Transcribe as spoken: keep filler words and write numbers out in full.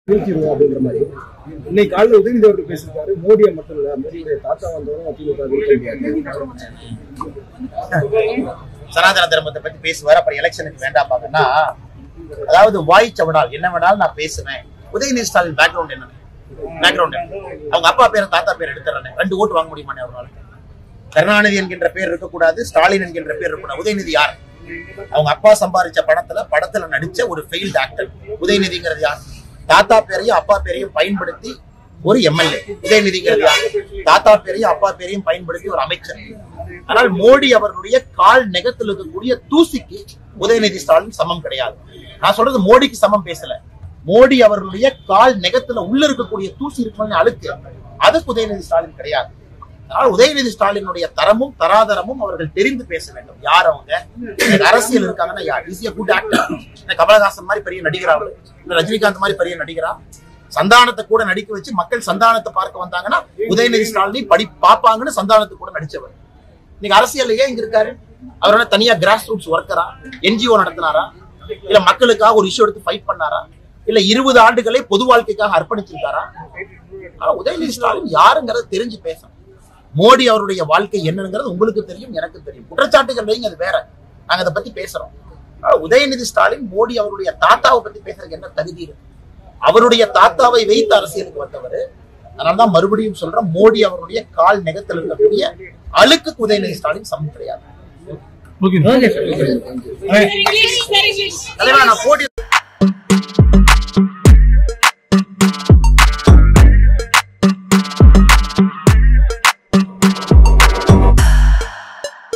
வீழ்த்திடுவோம் அப்படின்ற மாதிரி இன்னைக்கு காலையில் உதயநிதி அவர்கள் பேசியிருக்காரு. மோடியை மட்டும் இல்ல, மோடியுடைய தாத்தா வந்தவரும் அதிமுக வீழ்த்த முடியாது. சனாதன தர்மத்தை பத்தி பேசுவார். அப்புறம் எலெக்ஷனுக்கு வேண்டாம் பாங்கன்னா, அதாவது வாய் சவடால் என்ன வேணாலும் நான் பேசுவேன். உதயநிதி ஸ்டாலின் பேக்ரவுண்ட் என்ன? பேக்ரவுண்ட் அவங்க அப்பா பேரை தாத்தா பேர் எடுத்துறேன். ரெண்டு ஓட்டு வாங்க முடியுமானே அவரால்? கருணாநிதி என்கின்ற பேர் இருக்கக்கூடாது, ஸ்டாலின் என்கின்ற பேர் இருக்கக்கூடாது. உதயநிதி யார்? அவங்க அப்பா சம்பாதிச்ச பணத்துல படத்துல நடிச்ச ஒரு ஃபெயில்ட் ஆக்டர். உதயநிதிங்கிறது யார்? தாத்தா பேரையும் அப்பா பேரையும் பயன்படுத்தி ஒரு எம்எல்ஏ. உதயநிதிங்கிறது யார்? தாத்தா பேரையும் அப்பா பேரையும் பயன்படுத்தி ஒரு அமைச்சர். ஆனால் மோடி அவர்களுடைய கால் நெகத்தில் இருக்கக்கூடிய தூசிக்கு உதயநிதி ஸ்டாலின் சமம் கிடையாது. நான் சொல்றது மோடிக்கு சமம் பேசல. மோடி அவர்களுடைய கால் நெகத்துல உள்ள இருக்கக்கூடிய தூசி இருக்கணும்னு அழுக்கு, அதுக்கு உதயநிதி ஸ்டாலின் கிடையாது. அதனால உதயநிதி ஸ்டாலினுடைய தரமும் தராதரமும் அவர்கள் தெரிந்து பேச வேண்டும். யார் அவங்க? அரசியல் இருக்காங்கன்னா யார்? ஈஸியா குட் ஆக்டர். கமலஹாசன் மாதிரி பெரிய நடிகரா, ரஜினிகாந்த் மாதிரி பெரிய நடிகரா, சந்தானத்தை கூட நடிக்க வச்சு மக்கள் சந்தானத்தை பார்க்க வந்தாங்கன்னா உதயநிதி ஸ்டாலின் படி பாப்பாங்கன்னு சந்தானத்தை கூட நடிச்சவர். இன்னைக்கு அரசியல் ஏன் இங்க இருக்காரு? அவரோட தனியா கிராஸ் ரூட்ஸ் ஒர்க்கரா, என்ஜிஓ நடத்தினாரா, இல்ல மக்களுக்காக ஒரு இஷ்யூ எடுத்து ஃபைட் பண்ணாரா, இல்ல இருபது ஆண்டுகளை பொது வாழ்க்கைக்காக அர்ப்பணிச்சிருக்காரா? உதயநிதி ஸ்டாலின் யாருங்கிறத தெரிஞ்சு பேசணும். மோடி அவருடைய வாழ்க்கை என்னங்கிறது உங்களுக்கு தெரியும், எனக்கு தெரியும். குற்றச்சாட்டுகள் வைங்க, அது வேற. நாங்க அதை பத்தி பேசுறோம். உதயநிதி ஸ்டாலின் மோடி அவருடைய தாத்தாவை பத்தி பேசுறதுக்கு என்ன தகுதி இருக்கு? அவருடைய தாத்தாவை வைத்து அரசியலுக்கு வந்தவர். அதனாலதான் மறுபடியும் சொல்றேன், மோடி அவருடைய கால் நெகத்தில் இருக்கக்கூடிய அழுக்கு உதயநிதி ஸ்டாலின் சமம் கிடையாது. நான் போட்டி